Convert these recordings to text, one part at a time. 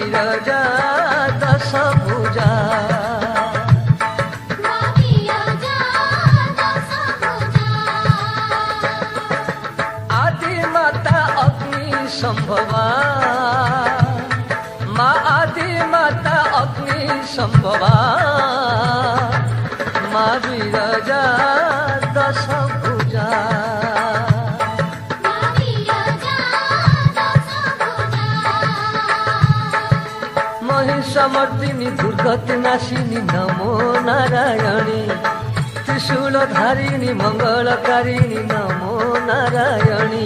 ବିରଜା ଦଶ ଭୁଜା ଆଦି ମାତା ଅଗ୍ନି ସମ୍ଭବା ମା ଆଦି ମାତା ଅଗ୍ନି ସମ୍ଭବା ମା ବିରଜା ଦଶ ଭୁଜା महिषमर्दिनी दुर्गति नाशिनी नमो नारायणी त्रिशूलधारिणी मंगलकारिणी नमो नारायणी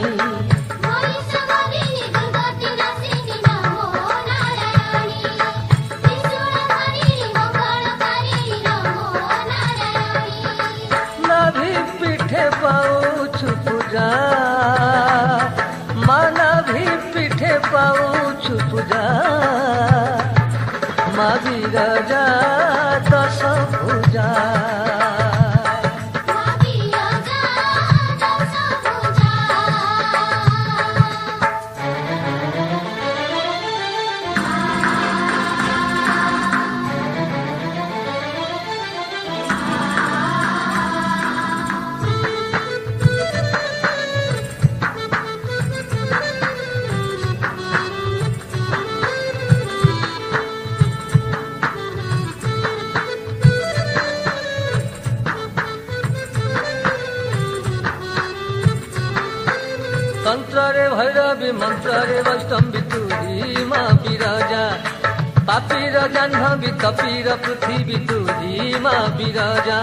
नाभि पीठे पाऊछु पूजा माँ नाभि पीठे पाऊछु पूजा माँ विरजा दश भुजा तंत्रे भैरवी मंत्रे वैष्णवी तुरी माँ विरजा पापीर जाह्नवी कपीर पृथ्वी तुरी माँ विरजा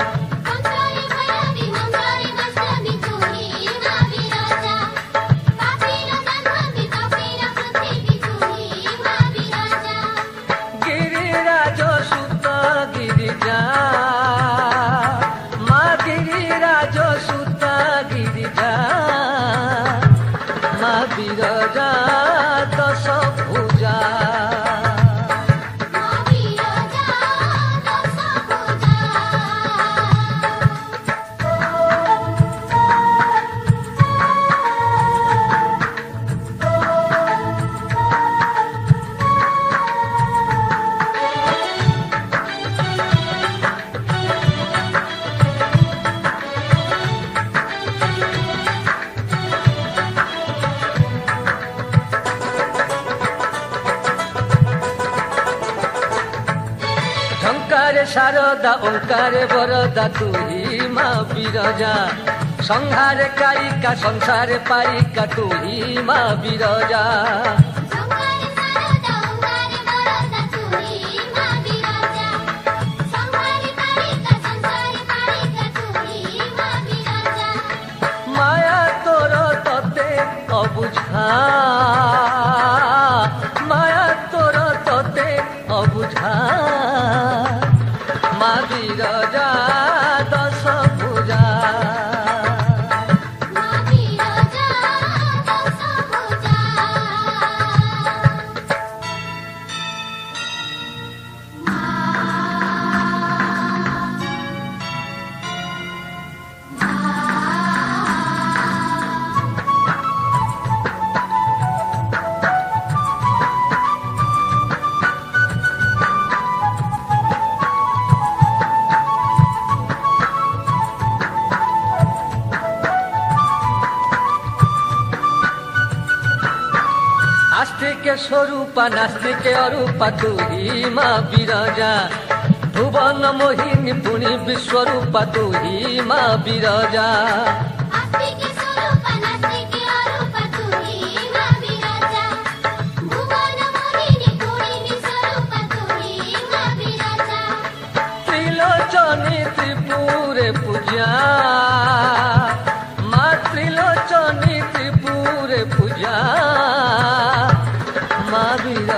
गिरिराज सुत गिरिजा माँ गिरिराज सुत गिरिजा माँ विरजा दश भुजा झंकारे शारदा ओंकारे वरदा तुही माँ विरजा संहारे कायिका संसारे पायिका तुही माँ विरजा माया तोर तते अबुझा माया तोर तते अबुझा माँ विरजा दश भुजा आस्तिक स्वरूपा नास्तिक अरूपा तुही माँ विरजा भुवन मोहिनी पुनि विश्वरूपा तुही माँ विरजा त्रिलोचनी त्रिपुरे पूजा माँ त्रिलोचनी त्रिपुरे पूजा माँ विरजा